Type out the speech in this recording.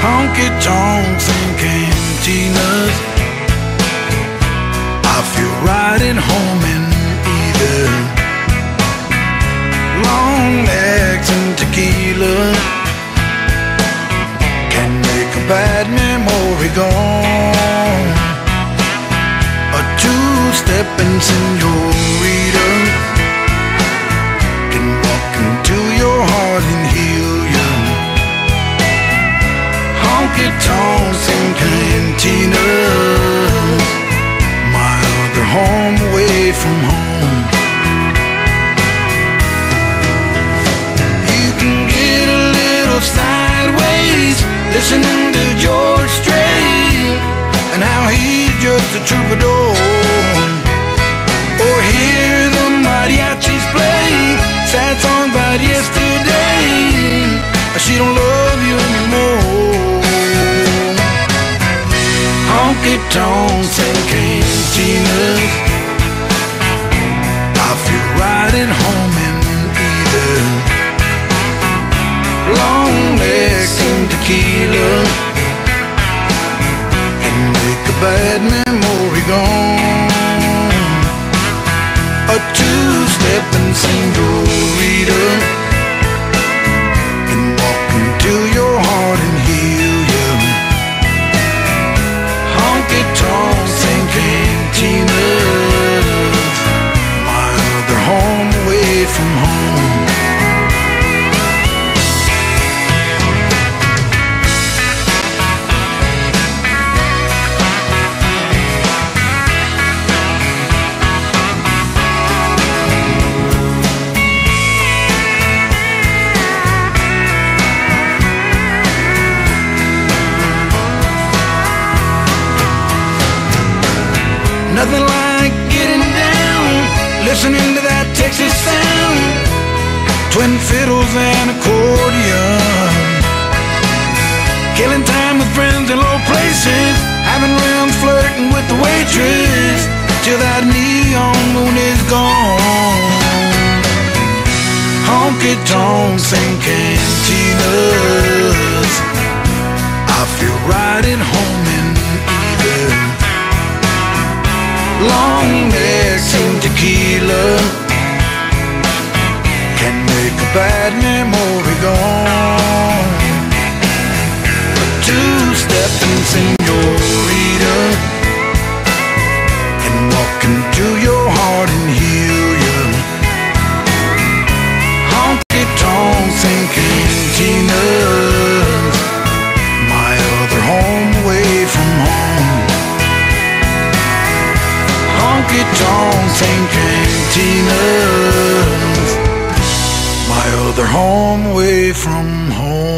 honky-tonks and cantinas. I feel right at home in either long necks and tequila. Can make a bad memory gone. A two-stepping senorita can walk into your heart and heal you. Honky-tonks and cantinas, my other home away from home. You can get a little sideways listening to George Strait and how he's just a troubadour, or hear the mariachis play sad songs about yesterday. She don't love you anymore. Honky-tonks and cantinas, I feel right at home in either long necks and tequila, and make a bad memory gone. A two-stepping senorita can walk into your heart and heal you. Honky-tonks and cantinas, my other home away from home. Nothing like getting down, listening to that Texas sound, twin fiddles and accordion, killing time with friends in low places, having rounds flirting with the waitress, till that neon moon is gone. Honky-tonks and cantinas, I feel right at home in either long necks and tequila, can make a bad memory gone. A two-stepping senorita can walk into your heart and heal you. Honky-tonks and cantinas, my other home away from home. Honky-tonks and cantinas, my other home away from home.